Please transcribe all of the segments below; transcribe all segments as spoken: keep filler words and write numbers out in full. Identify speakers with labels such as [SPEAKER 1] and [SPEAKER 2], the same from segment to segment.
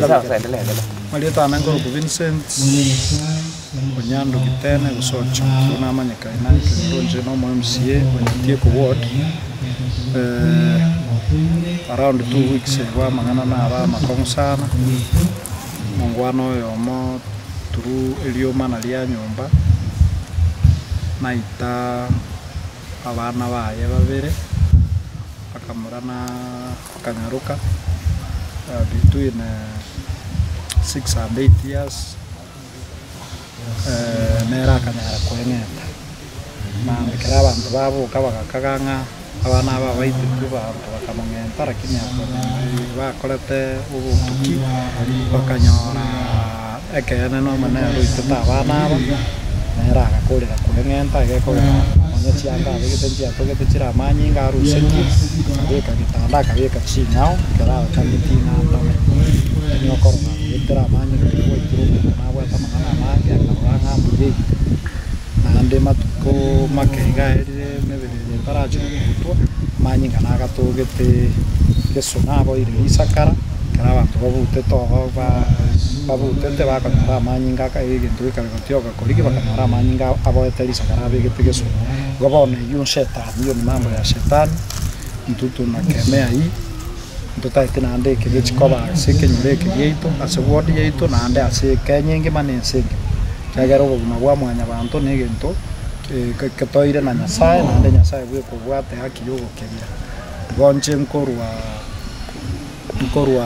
[SPEAKER 1] Sasa endelea endelea.
[SPEAKER 2] Maleta nango ku Vincent Onyando Kitene Usocho kuna manyaka ina kiongozi no M C A wenye ku ward eh around two weeks wa mangana na aba makongo sana mongwano yomo turu elioma na lia nyumba naita abana baye babere akamurana kanyaruka uh, between uh, six and eight years uh, nera kanyara kweneta na mikira abantu babo kabakakanga abana aba baite tuba bakamongenta lakini hapo bakolete ubutuki bakanyora ekene no manero itata abana aba nera akakolera kwenenta gekolera onyechianga begetenjia togetechira manyinga aruseti beka gitanda kabeka chinyao kera kamitina tame nyokoro itira manyinga wo ituru na bwa tamana mange akaranga mbuye na ande matuko makega ere mebere paracho kuto manyinga naga togete kesona bo ire isakara kera abantu babute to ba babutete bakanyara manyinga ka egintu ikarigotioka koriki bakanyara manyinga abo eterisa kana begete kesona gobone yun shetani yun mambo ya shetani mtutu na kemea hii mtuta itina ande kegechi koba seke nyureke yeito asewodi yeito na ande ase kenyenge manensengi kagero buguma bwa mwanya bantu negento ketoire na nyasaye na ande nyasaye bwe kubwate haki yogo kenya gonche nkorwa nkorwa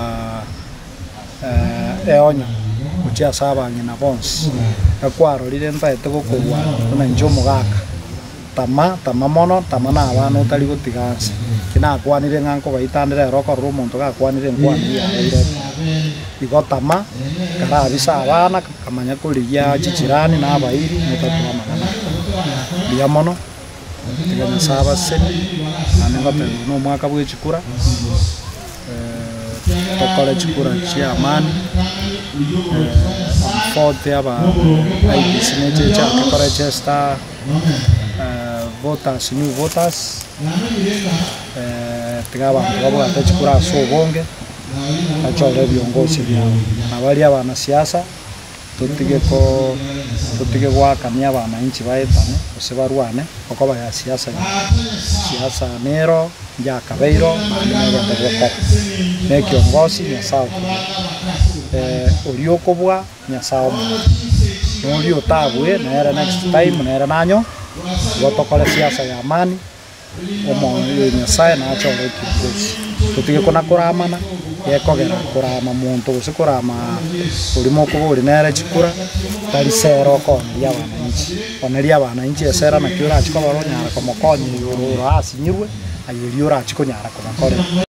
[SPEAKER 2] eh eonyo uchia saba ngina bons akwaro lire ntaete gokorwa na njomo gaka tama tama mono tama na abana utari gutiganse kina kwanire nganko baitandire roko rumonto ga kwanire nkwani ya ire igo tama kara bisa abana kamanya kuriya chichirani na abairi mutatu amagana bia mono tigana saba seni anenga pe no mwaka bwe chikura eh tokole chikura chia amani eh forte aba ai sineche cha kore chesta voters new voters eh tigaba ngabo atachukura so bonge achole viongozi vyao na wali abana siasa tutige ko tutige gwakania abana inchi baetane osebarwane okoba ya siasa siasa nero ya kabeiro ngende ne kiongozi ya sawa eh oriokobwa nya sawa nolio tabwe na era next time na era nanyo gotokole siasa ya amani omo nyasaye na acho rekikosi tutige kona kuramana yekogera kurama muntu gusikurama urimo kuburi nere chikura tari sero ko ya wananchi oneria wananchi esera na kiura chiko baronyara komokonyi uro asinyirwe ayiriura chiko nyara komakore